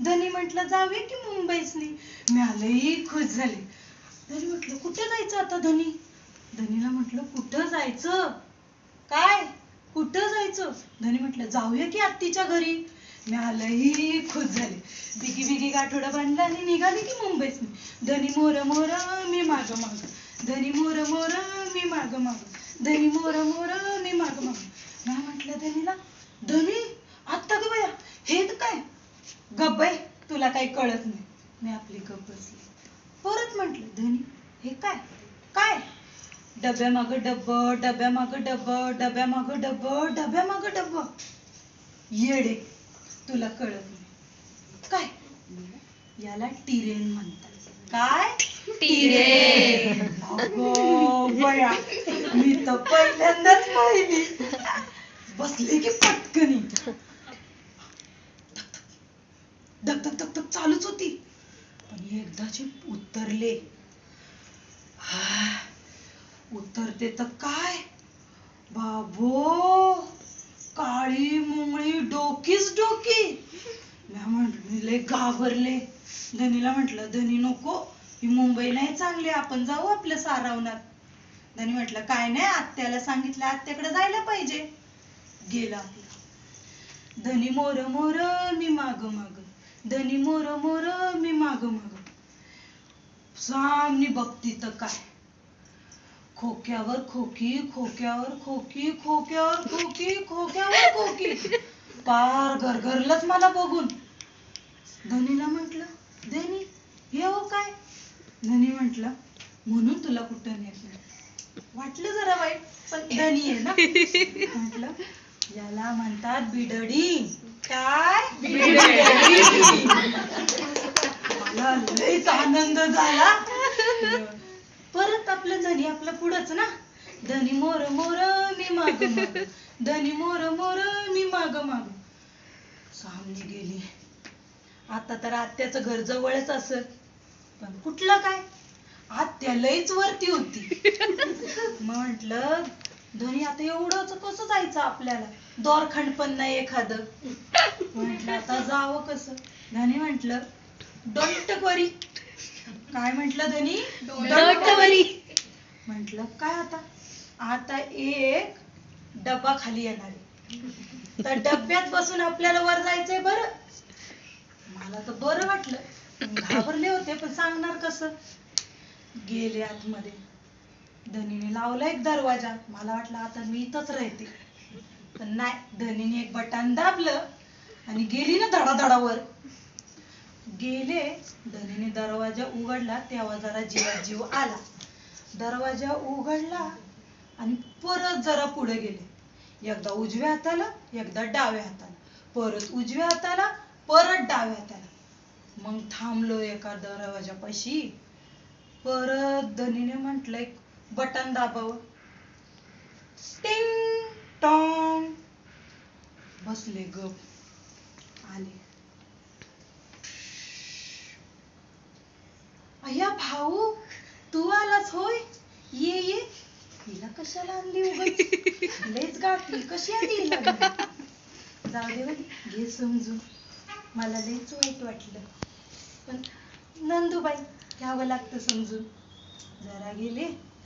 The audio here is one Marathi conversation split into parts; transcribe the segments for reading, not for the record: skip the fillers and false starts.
धनी म्हटलं जाऊया की मुंबईसनी. मी लई खुश झाले. धनी म्हटलं कुठं जायचं आता धनी. धनीला म्हटलं कुठं जायचं, काय कुठं जायचं. धनी म्हटलं जाऊया की आत्तीच्या घरी. मी लई खुश झाले. बिगी बिगी गाठोडा बांधला आणि निघाली की मुंबईसनी. धनी मोर मोर मी माग माग, धनी मोर मोर मी माग माग, धनी मोर मोर मी माग माग. मी म्हटलं धनीला, धनी आत्ता ग बया हे काय. गप बाई तुला काही कळत नाही. मी आपली गप बसली. परत म्हटलं धनी हे काय काय. डब्या माग डब्ब, डब्या माग डब्ब, डब्या माग डब्ब, डब्या माग डब्ब. येडे तुला कळत नाही काय. याला टिरेन म्हणतात. काय टिरेन. अगं बया मी तर पहिल्यांदाच पाहिली. बसले की पटकनी धक धक धक धक चालूच होती. पण एकदाची उतरले. उतरते तर काय बाबो, काळी मुंगळी डोकीच डोकी. मी म्हटले घाबरले. धनीला म्हटलं धनी नको, ही मुंबई नाही चांगली, आपण जाऊ आपल्या सारावनात. धनी म्हटलं काय नाही, आत्याला सांगितलं आत्याकडे जायला पाहिजे. गेला आपला. धनी मोर मोर मी माग माग, धनी मोर मोर मी माग माग. सामनी बघती तर काय खोक्यावर खोकी, खोक्यावर खोकी, खोक्यावर खोकी, खोक्यावर खोकी. पार घरघरलंच मला बघून. धनीला म्हटलं धनी हे हो काय. धनी म्हटलं म्हणून तुला कुठं नेत नाही. वाटलं जरा वाईट, पण धनी आहे ना. म्हटलं याला म्हणतात बिडडी. काय बिडडी. मला लईच आनंद झाला. परत आपलं धनी आपलं पुढंच ना. धनी मोर मोर मी माग माग, धनी मोर मोर मी माग माग. सामने गेली. आता तर आत्याचं घर जवळच असत, पण कुठलं काय आत्या लईच वरती होती. म्हटलं धनी आता एवढंच कसं जायचं आपल्याला, दोरखंड पण नाही एखादं. म्हटलं आता जावं कसं. धनी म्हटलं डोंट वरी. काय म्हटलं धनी डोंट वरी. म्हटलं काय आता. आता एक डब्बा खाली येणार आहे, तर डब्यात बसून आपल्याला वर जायचंय. बरं मला तर बरं वाटलं, घाबरले होते पण सांगणार कसं. गेले आतमध्ये. धनीने लावला एक दरवाजा. मला वाटलं आता मी इथंच राहते, पण नाही. धनीने एक बटन दाबलं आणि गेली ना धडाधडावर. गेले. धनीने दरवाजा उघडला तेव्हा जरा जीवात जीव आला. दरवाजा उघडला आणि परत जरा पुढे गेले. एकदा उजव्या हाताला, एकदा डाव्या हाताला, परत उजव्या हाताला, परत डाव्या हाताला. मग थांबलो एका दरवाजापाशी. परत धनीने म्हटलं एक बटन दाबावं. टिंग टॉंग. बसले गप. आले. अय्या भाऊ तू आलास होय. ये ये. हिला कशाला आणली उगाच, लयच गाठली. कशी आली हिला घरी? जाऊ दे बाई, घे समजून. मला लयच वाईट वाटलं, पण नंदूबाई घ्यावं लागतं समजून. जरा गेले.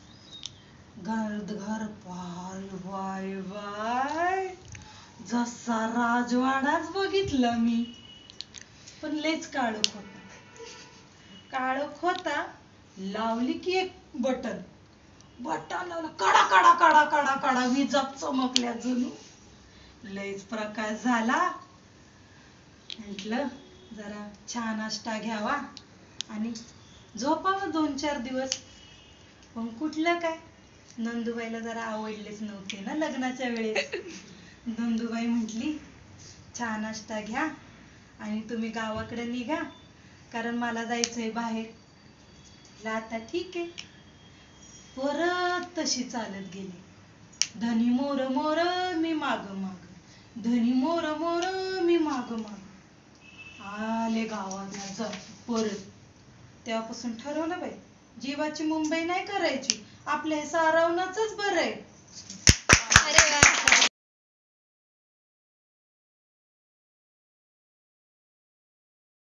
घर बाय बाय बाय, जसा राजवाडाच बघितला मी. पण लयच काळोख होता. काळोख होता. लावली की एक बटन. बटन लावलं. कडा कडा कडा कडा कडा विजा चमकल्या जणू. लयच प्रकाश झाला. म्हटलं जरा चहा नाश्ता घ्यावा आणि झोपावं 2-4 दिवस. पण कुठलं काय, नंदूबाईला जरा आवडलेच नव्हते ना लग्नाच्या वेळेस. नंदूबाई म्हटली चहा नाश्ता घ्या आणि तुम्ही गावाकडे निघा, कारण मला जायचंय बाहेर. आता ठीक आहे. परत तशी चालत गेली. धनी मोर मोर मी माग माग, धनी मोर मोर मी माग माग. आले गावाला परत. तेव्हापासून ठरवलं बाई, जीवाची मुंबई नाही करायची, आपल्या सारावनाचंच बरं आहे.